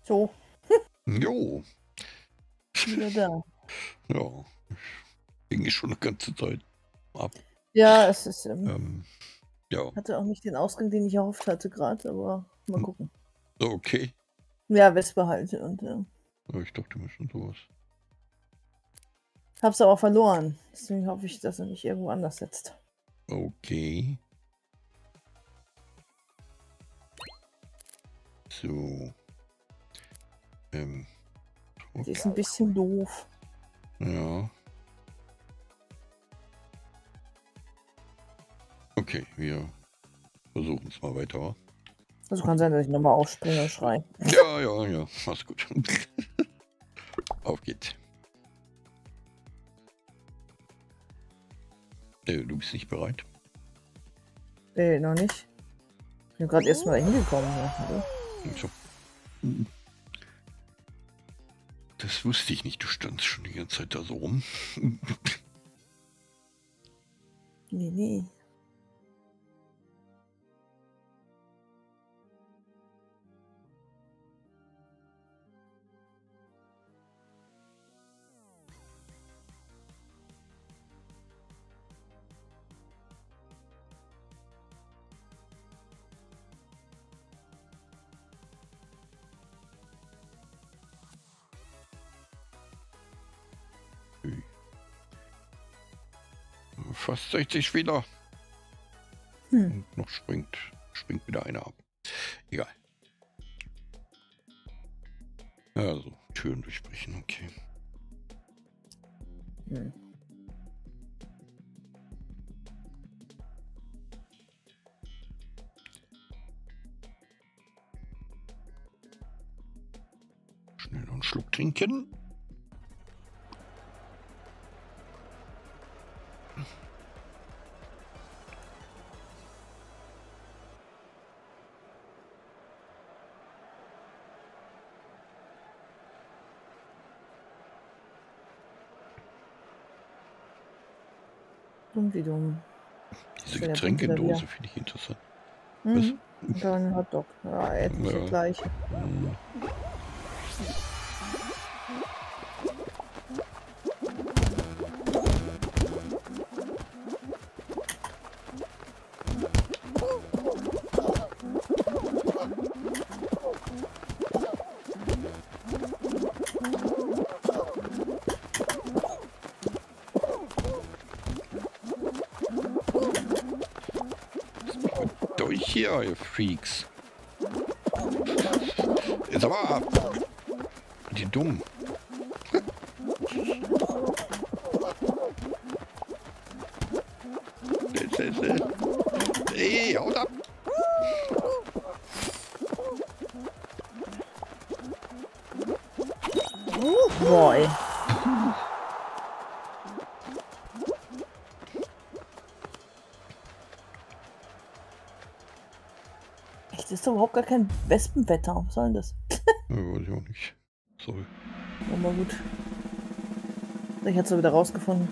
So, Jo, wieder da. ja, ging ich schon eine ganze Zeit ab. Ja, es ist, Ja, hatte auch nicht den Ausgang, den ich erhofft hatte gerade, aber mal gucken. okay. Ja, Wespe halt und, Ja, ich dachte mir schon sowas. habe aber verloren. Deswegen hoffe ich, dass er mich irgendwo anders setzt. Okay. So. Die ist Okay. ein bisschen doof. Ja. Okay, wir versuchen es mal weiter. Also kann sein, dass ich nochmal aufspringe und schreie. Ja, ja, ja, mach's gut. Auf geht's. Du bist nicht bereit? Noch nicht. Ich bin gerade erst mal hingekommen. Ja. So. Das wusste ich nicht, du standst schon die ganze Zeit da so rum. Nee. Fast 60 Spieler. Und noch springt wieder einer ab. Egal. Also, Türen durchbrechen, okay. Schnell noch einen Schluck trinken. Dumm wie dumm. Diese Ja, Getränkedose finde ich interessant. Und dann Hotdog. Ja, etliche Ja. gleiche. Durch hier, ihr Freaks. Jetzt aber ab. Die dumm. Ey, haut ab. Boy. Echt, ist doch überhaupt gar kein Wespenwetter. Was soll denn das? Ja, weiß ich auch nicht. Sorry. Aber gut. Ich hat's ja wieder rausgefunden.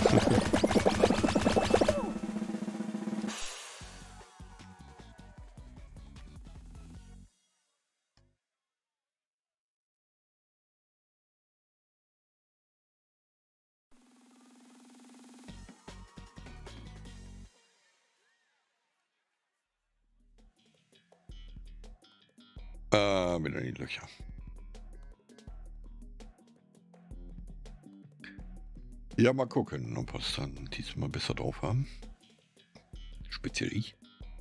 Wieder in die Löcher. Ja, mal gucken, ob wir es dann diesmal besser drauf haben. Speziell ich.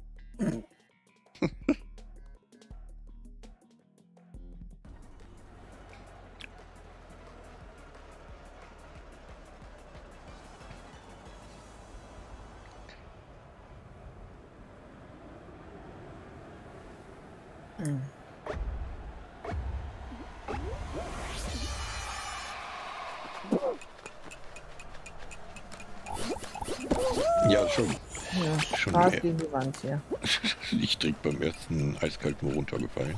Ja, schon. Ja, Schon hart mehr. gegen die Wand hier. Ich direkt beim ersten eiskalten Mal runtergefallen.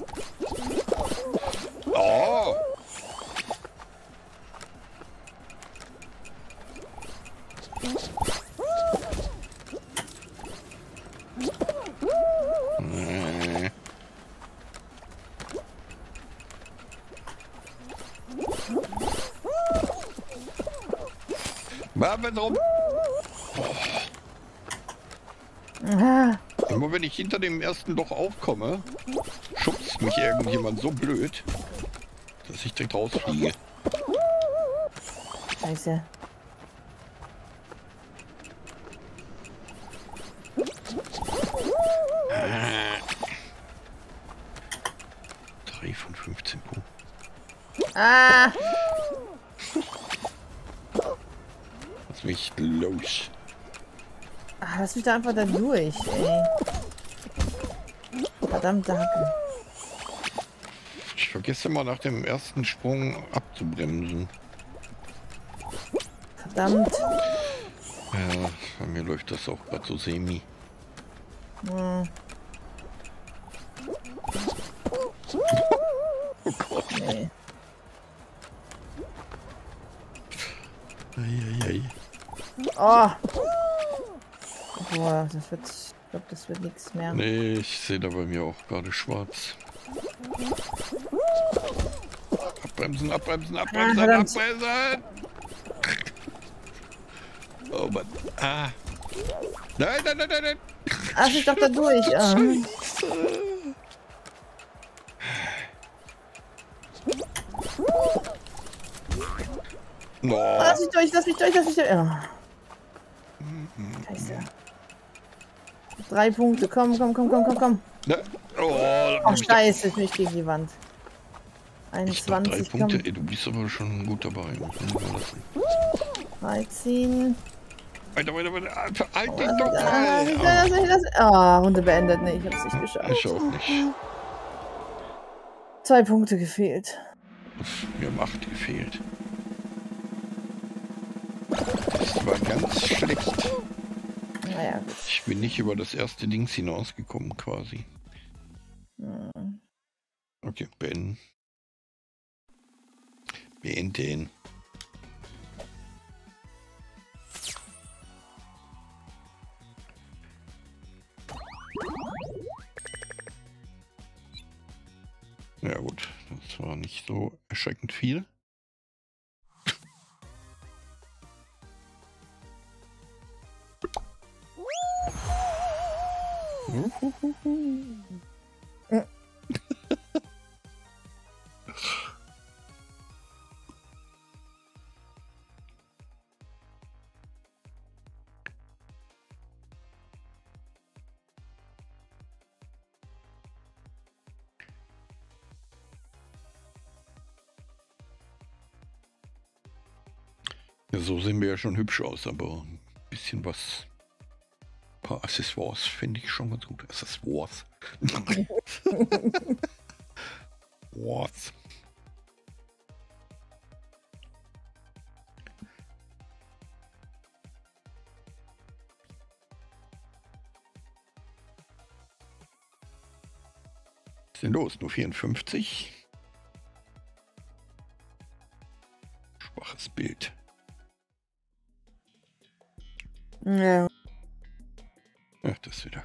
Oh! Warum? Ah, Immer wenn ich hinter dem ersten Loch aufkomme, schubst mich irgendjemand so blöd, dass ich direkt rausfliege. Scheiße. Ah. 3 von 15 Punkten. Ah! Lass mich los. Ah, lass mich da einfach da durch, ey. Verdammte Hacke. Ich vergesse immer nach dem ersten Sprung abzubremsen. Verdammt. Ja, bei mir läuft das auch gerade so semi. Hm. Oh Gott. Nee. Eieiei. Oh! Boah, das wird. Ich glaube, das wird nichts mehr. Nee, ich sehe da bei mir auch gerade schwarz. Abbremsen, abbremsen, abbremsen, verdammt. abbremsen! Oh Mann. Ah. Nein, nein, nein, nein, nein! Lass mich doch da durch. Ah. No. Lass mich durch, lass mich durch, lass mich durch. Ah. Scheiße. 3 Punkte, komm, komm, komm, komm, komm, komm. Ne? Oh, Oh, scheiße, ich mich gegen die Wand. ich noch 3 21, Punkte. komm. Ey, du bist aber schon gut dabei. Muss man überlassen. 13. Weiter, weiter, weiter. Halt Oh, dich doch mal! Runde beendet. Nee, ich hab's nicht geschafft. Ich auch nicht. 2 Punkte gefehlt. Mir haben 8 gefehlt. Das war ganz schlecht. Naja, gut. Ich bin nicht über das erste Dings hinausgekommen, quasi. Hm. Okay, beenden. Beenden. Ja gut, das war nicht so erschreckend viel. Ja, so sehen wir ja schon hübsch aus, aber ein bisschen was. Ein paar Accessoires finde ich schon ganz gut. Accessoires. Was? Was ist denn los? Nur 54? Schwaches Bild. Ja. Ach, das wieder.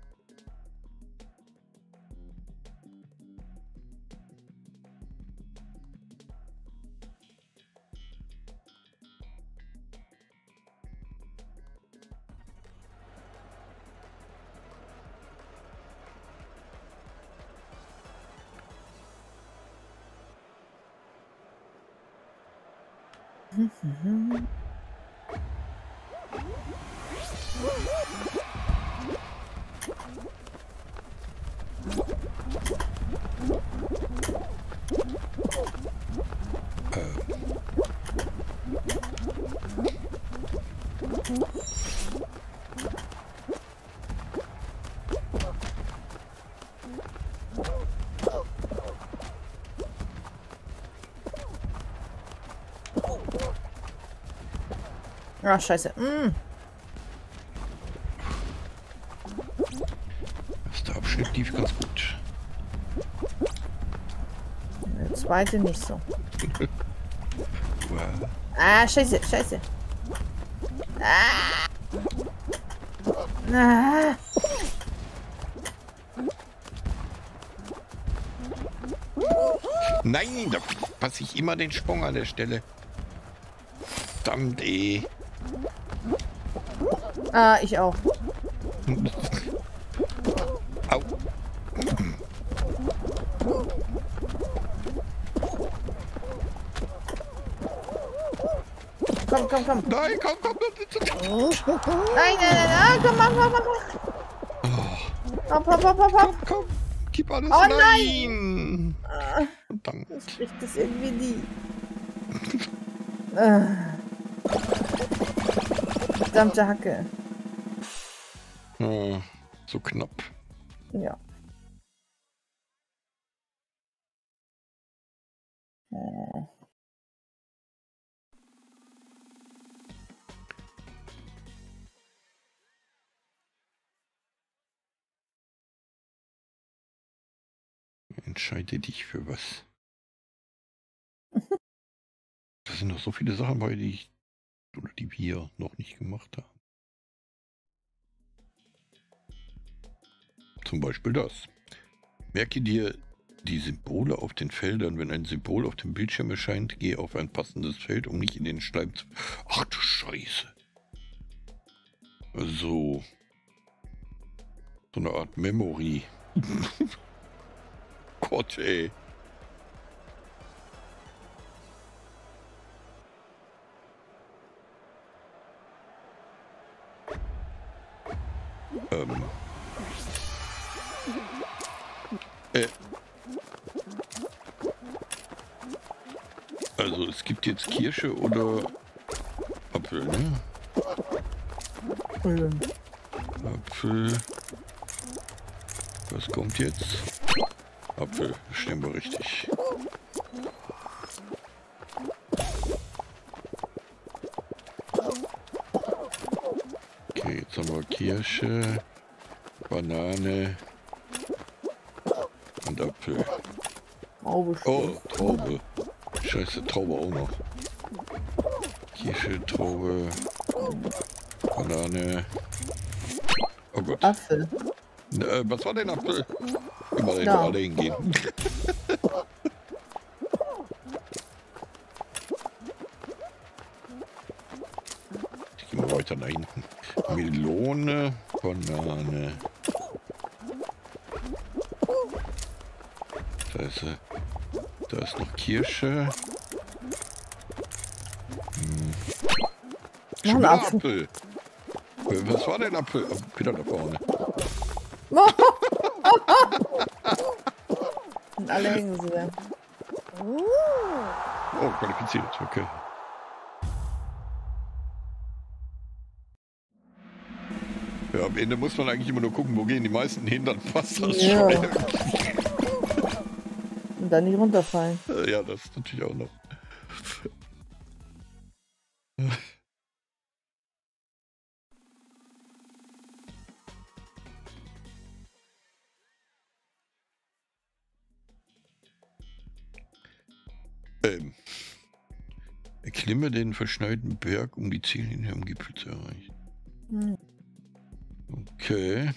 Ah, scheiße. Der Abschnitt lief ganz gut. Der zweite nicht so. Wow. Ah, scheiße, scheiße. Ah. Ah. Nein, da passe ich immer den Sprung an der Stelle. Verdammt, ey. Ah, ich auch. Au. Komm, komm, komm. Nein, komm, komm. Nein, nein, nein, nein. Komm, mach, mach, mach. Hopp, hopp, hopp, hopp, hopp. Komm, gib alles. Oh nein! Ah, Verdammt. ich krieg das irgendwie nie. Ah. Verdammte Hacke. Ah, so knapp. Ja. Oh. Entscheide dich für was. Da sind noch so viele Sachen bei, die wir noch nicht gemacht haben. Zum Beispiel das. Merke dir die Symbole auf den Feldern. Wenn ein Symbol auf dem Bildschirm erscheint, gehe auf ein passendes Feld, um nicht in den Schleim zu... Ach du Scheiße. So. So eine Art Memory. Gott, ey. Also es gibt jetzt Kirsche oder Apfel, ne? Apfel. Was kommt jetzt? Apfel, stimmt wir richtig. Okay, jetzt haben wir Kirsche, Banane und Apfel. Traube. Oh, Traube. Scheiße, Traube auch noch. Kirsche, Traube, Banane. Oh Gott. Apfel. Was war denn Apfel? Immer dahin, Ja. wo alle hingehen. Ich gehe mal weiter nach hinten. Melone, Banane. Da ist sie. Da ist noch Kirsche. Noch ein Schon wieder Apfel. Apfel. Was war denn Apfel? Oh, wieder da vorne. Und alle hängen sie da. Oh, qualifiziert, okay. Ja, am Ende muss man eigentlich immer nur gucken, wo gehen die meisten hin, dann passt das Ja. schon. Und dann nicht runterfallen. Ja, das ist natürlich auch noch. Erklimme den verschneiten Berg, um die Ziellinie am Gipfel zu erreichen. Hm. Okay.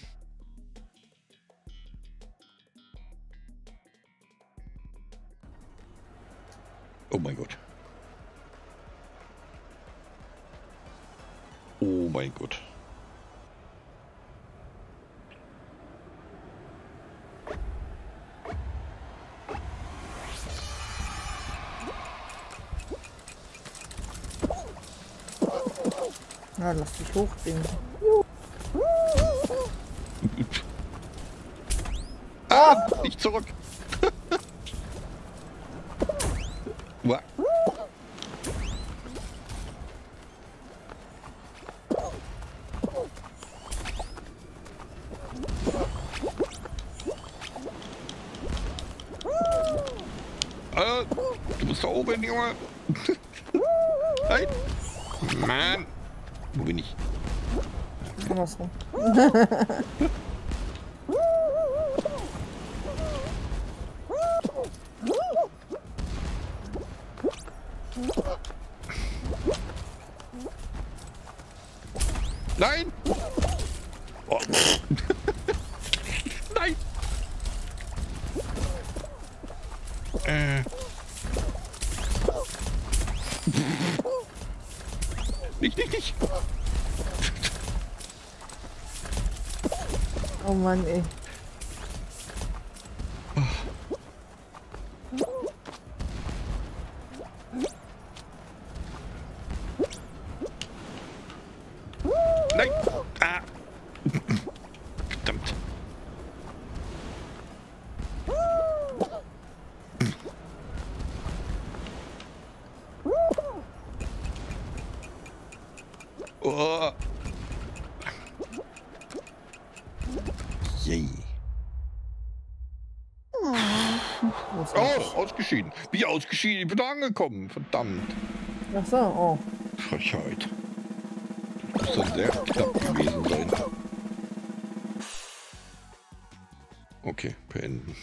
Oh mein Gott. Oh mein Gott. Na, lass dich hochbringen. Ah, nicht zurück. Uah. Du bist da oben, Junge. Nein. Mann. Wo bin ich? Andersrum. Nein! Oh. Nein! Nicht. Oh Mann, ey. Nein! Ah! Verdammt. Oh! Yay. Oh, ausgeschieden. Wie ausgeschieden? Ich bin da angekommen. Verdammt. Ach so, oh. Frechheit. Das muss sehr knapp gewesen sein. Okay, beenden.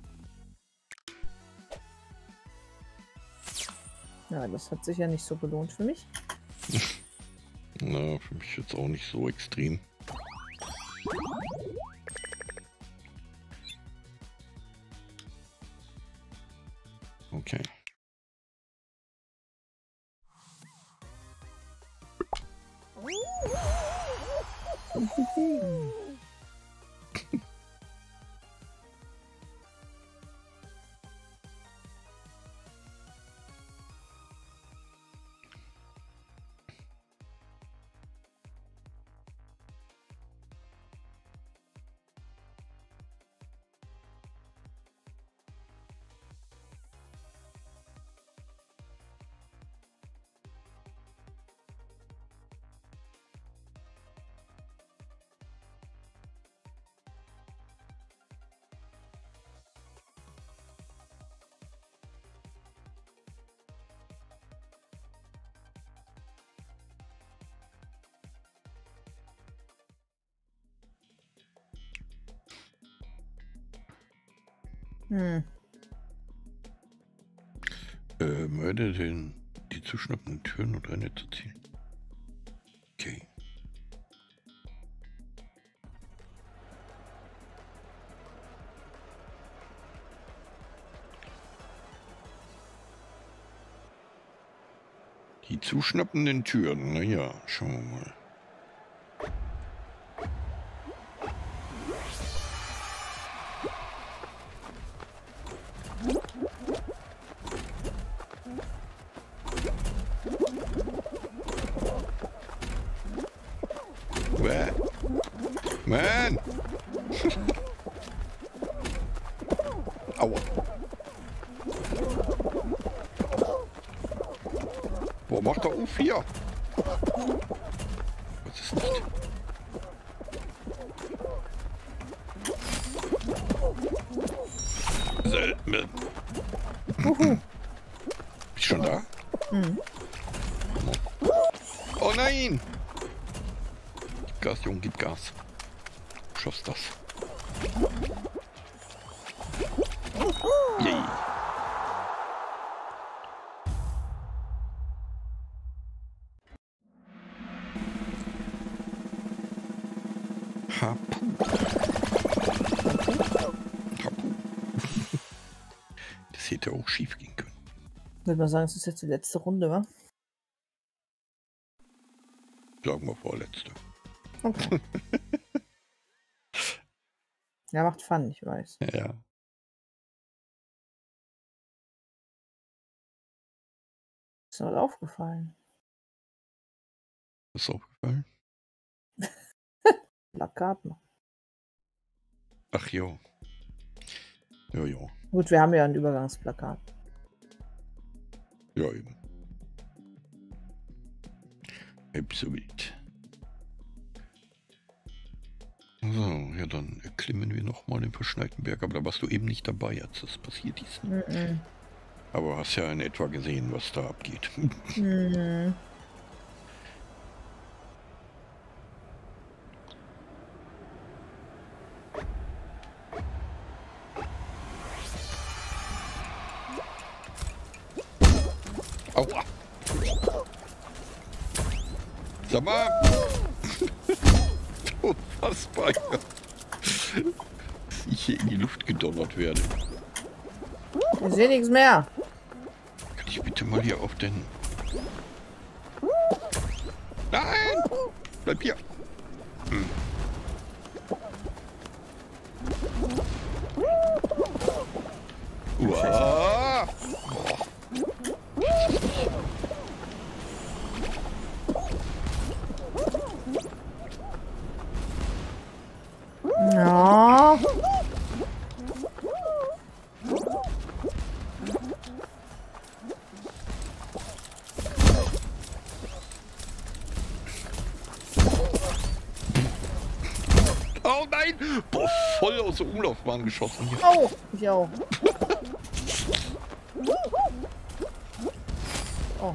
Ja, das hat sich ja nicht so gelohnt für mich. Na, für mich jetzt auch nicht so extrem. Okay. Mörder die zuschnappenden Türen und Rennen zu ziehen. Okay. Die zuschnappenden Türen, naja, schauen wir mal. Man! Aua. Boah, macht er auf hier? Was ist nicht? Selten. Bist du schon da? Mhm. Oh nein! Gib Gas, Junge, gib Gas. Schaffst das. Yay. Hapu. Hapu. Das hätte auch schief gehen können. Ich würde mal sagen, es ist jetzt die letzte Runde, wa? Sagen wir vorletzte. Okay. Ja, macht Fun, ich weiß. Ja. Ist mir was aufgefallen. Ist aufgefallen? Plakat noch. Ach jo. Ja, ja. Gut, wir haben ja ein Übergangsplakat. Ja, eben. Absolut. So, ja, dann erklimmen wir nochmal den verschneiten Berg. Aber da warst du eben nicht dabei, als das passiert ist. Mhm. Aber hast ja in etwa gesehen, was da abgeht. Mhm. Aua! Sag mal! Unfassbar! Dass ich hier in die Luft gedonnert werde. Ich sehe nichts mehr. Kann ich bitte mal hier auf den... Nein! Bleib hier! Hm. Uah. Ja. Oh nein! Boah, voll aus der Umlaufbahn geschossen hier. Oh, ich auch. Oh.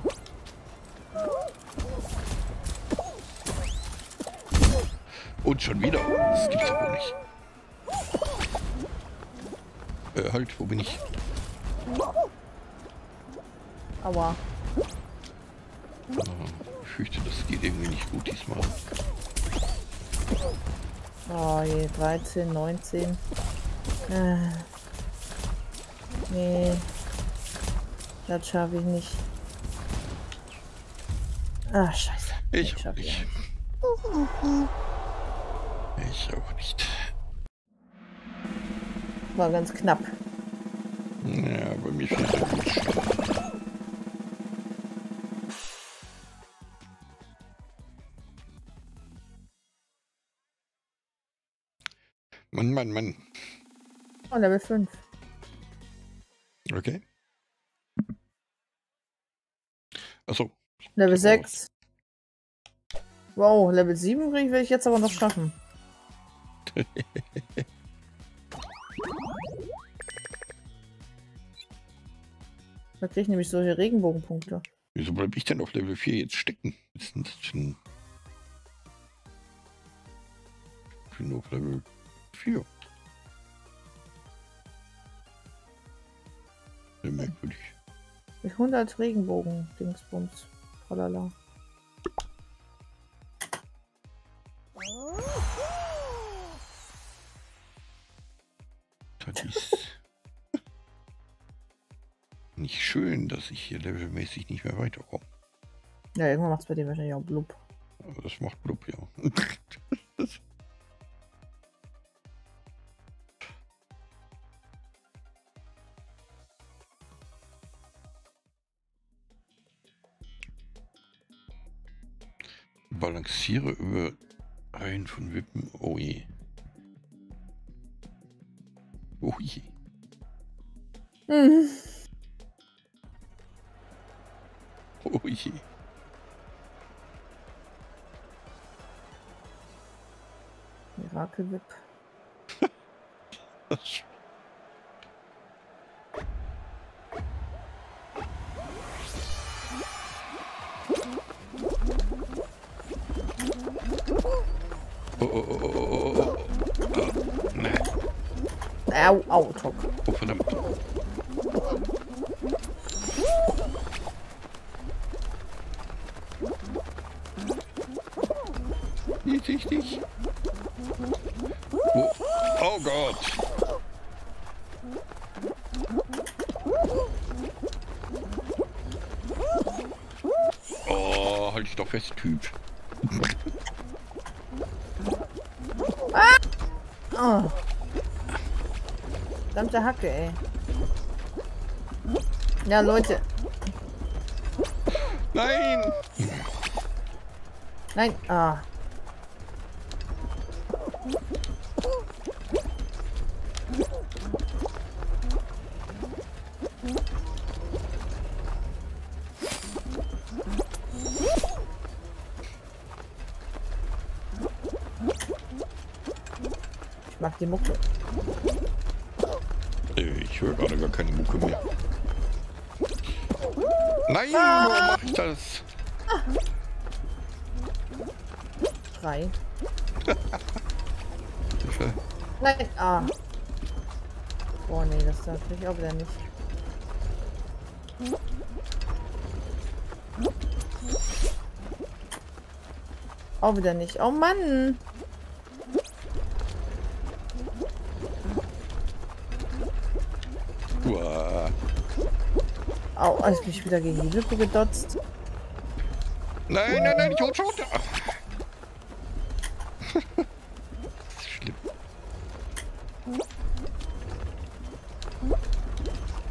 Und schon wieder. Das gibt's aber nicht. Halt, wo bin ich? Aua. Ich fürchte, das geht irgendwie nicht gut diesmal. Oh je, 13, 19. Nee. Das schaffe ich nicht. Ah, scheiße. Ich auch schaffe nicht. Ich auch nicht. War ganz knapp. Ja, bei mir fehlt der Bildschirm. Mann, Mann, Mann. Oh, Level 5. Okay. Achso. Level 6. Wow, Level 7 will ich jetzt aber noch schaffen. Da kriege ich nämlich solche Regenbogenpunkte. Wieso bleibe ich denn auf Level 4 jetzt stecken? Was ist denn das für ein... Ich bin nur auf Level 4. Sehr merkwürdig. Mit 100 Regenbogen-Dingsbums. Tralala. Das ist nicht schön, dass ich hier levelmäßig nicht mehr weiterkomme. Ja, irgendwann macht es bei dir wahrscheinlich auch blub. Aber das macht blub, ja. Balanciere über Reihen von Wippen. Oh je. Oh je. Mhm. Oh je. Mirakelwip. Oh. Nee. Au, au, top. Oh, verdammt. Nicht. Oh Gott. Oh, halt dich doch fest, Typ. Oh. Verdammte Hacke, ey. Ja, Leute. Nein! Nein. Ah. Ich mag die Mucke. Ich höre gerade gar keine Mucke mehr. Nein, warum mach ich das? 3. Nein. Ah. Oh nee, das darf ich auch wieder nicht. Auch wieder nicht. Oh Mann. Uah. Au, als mich wieder gegen die Lippe gedotzt. Nein, ich hol schon. Das ist schlimm.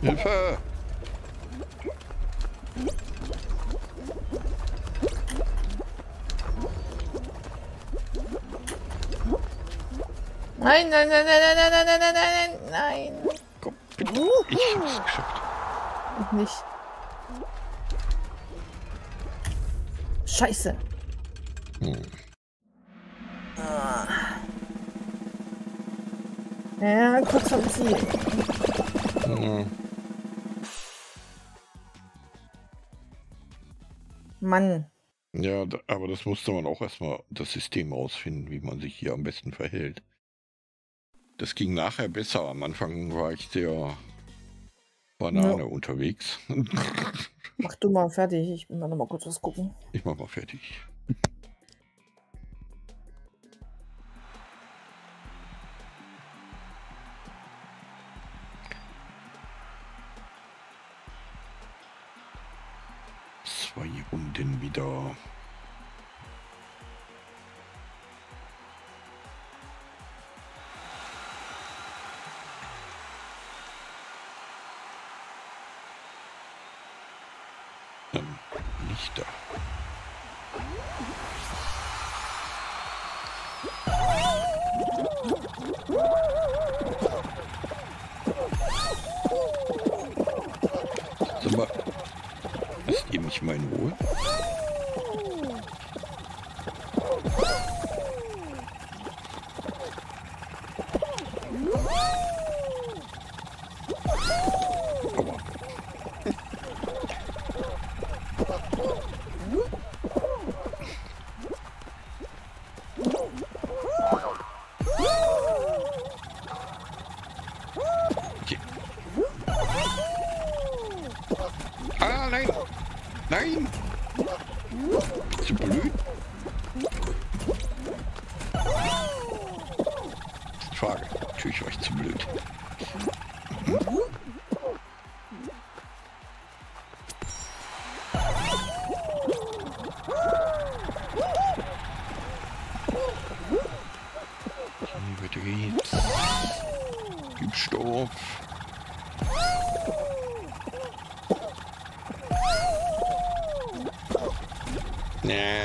Hilfe! Nein, nein, nein, nein, nein, nein, nein, nein, nein, nein. Komm, bitte. Ich hab's geschafft. Ich nicht. Scheiße. Ah. Ja, kurz vom Ziel. Mann. Ja, aber das musste man auch erstmal das System rausfinden, wie man sich hier am besten verhält. Das ging nachher besser. Am Anfang war ich sehr Banane unterwegs. Mach du mal fertig. Ich will mal noch mal kurz was gucken. Ich mach mal fertig. Zwei Runden wieder. Nicht da. Sag mal, lasst ihr mich mal in Ruhe? Aua. Okay. Ah, nein! Nein! Zu blöd? Frage. Natürlich war ich zu blöd. Weiter geht's. Gib Stoff. Nee.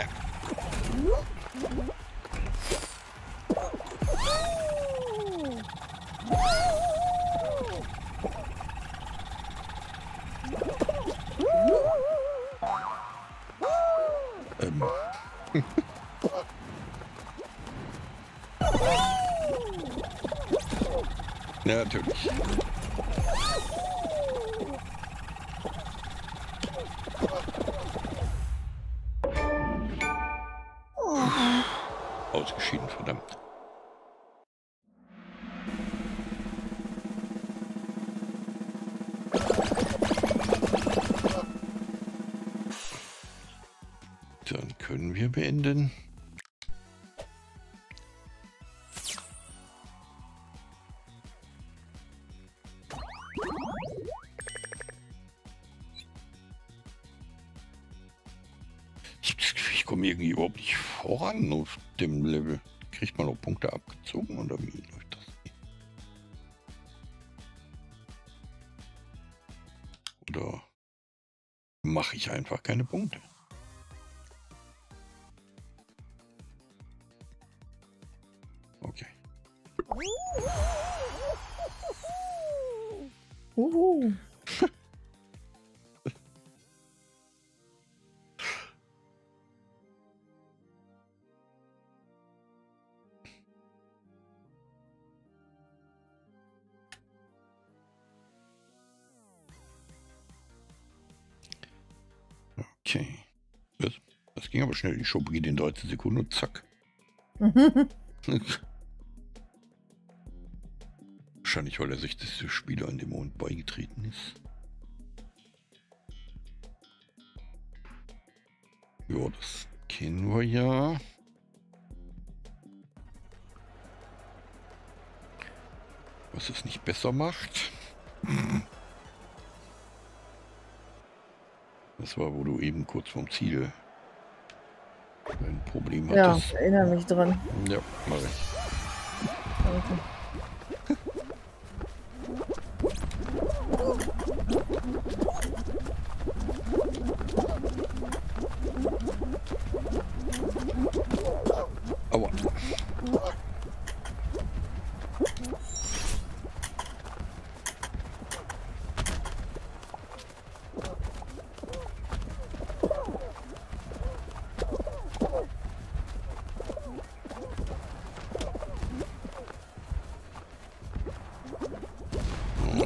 Ja, natürlich. Ausgeschieden, verdammt. Dann können wir beenden. Ich komme irgendwie überhaupt nicht voran auf dem Level. Kriegt man auch Punkte abgezogen oder wie läuft das? Oder mache ich einfach keine Punkte? Okay. Okay. Das ging aber schnell. Die Show beginnt in 13 Sekunden und zack. Wahrscheinlich, weil der 60. Spieler an dem Moment beigetreten ist. Ja, das kennen wir ja. Was es nicht besser macht. Das war, wo du eben kurz vom Ziel ein Problem Ja, hattest. ich erinnere mich dran. Ja, mach ich. Danke.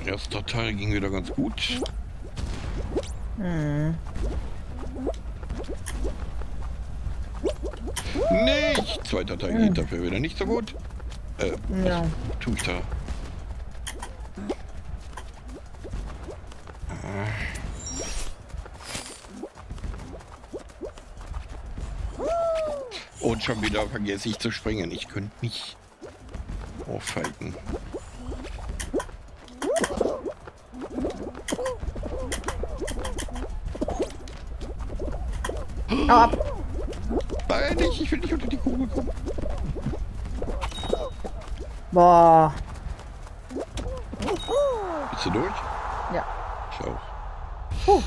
erster Teil ging wieder ganz gut. Hm. Nicht! Zweiter Teil geht dafür wieder nicht so gut. Ja. Was tue ich da? Und schon wieder vergesse ich zu springen. Ich könnte mich aufhalten. Hau ab. Nein, nicht. Ich will nicht unter die Kugel kommen. Boah. Bist du durch? Ja. Ich auch. Puh.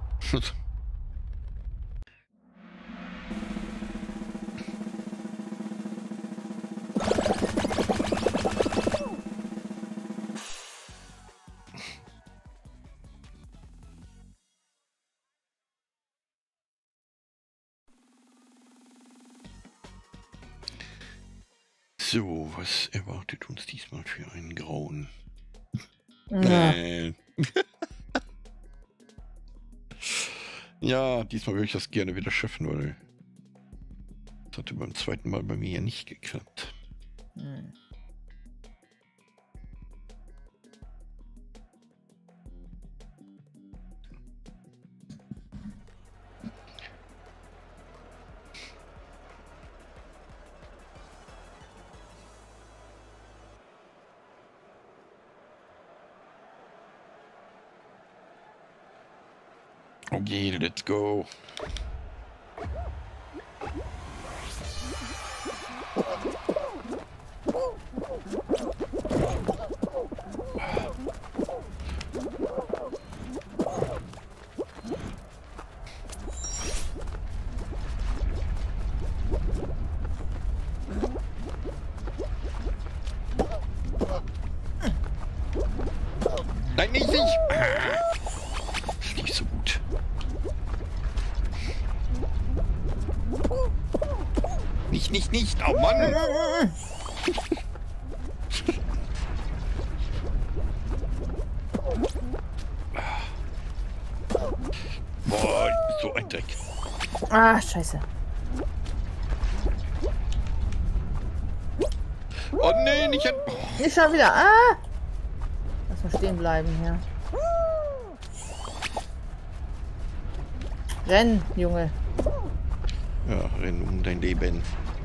So, was erwartet uns diesmal für einen Grauen? Ja. Ja, diesmal würde ich das gerne wieder schaffen, weil das hatte beim zweiten Mal bei mir ja nicht geklappt. Hm. Okay, let's go. Nein, nicht ich! Das ist nicht so gut. Nicht! Oh Mann! Boah, so ein Dreck. Ah, scheiße. Oh nee, nicht an... Nicht schon wieder. Ah! Lass mal stehen bleiben hier. Renn, Junge. Ja, renn um dein Leben.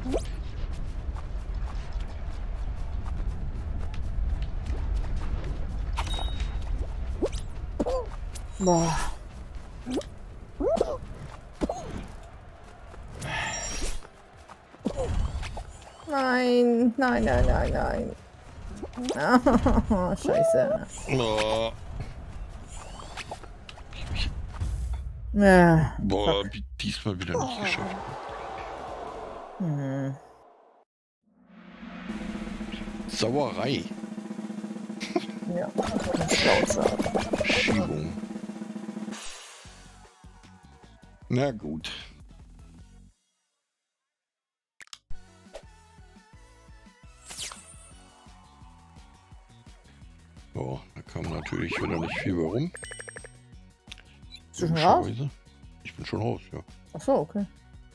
Boah. Nein. Oh, scheiße. Oh. Ja. Boah, diesmal wieder nicht geschafft. Hm. Sauerei. Ja, Schnauze. Schiebung. Na gut. So, da kam natürlich wieder nicht viel bei rum. Bist du schon raus? Logischerweise. Ich bin schon raus, ja. Ach so, okay.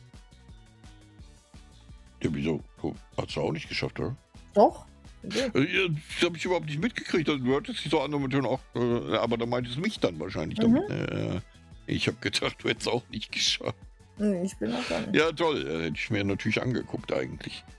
Ja, wieso? Du hast es auch nicht geschafft, oder? Doch. Okay. Ja, das habe ich überhaupt nicht mitgekriegt. Also, du hattest dich so andere Methoden auch, aber da meintest du mich dann wahrscheinlich damit. Ich habe gedacht, du hättest es auch nicht geschafft. Nee, ich bin auch gar nicht. Ja, toll. Hätte ich mir natürlich angeguckt eigentlich.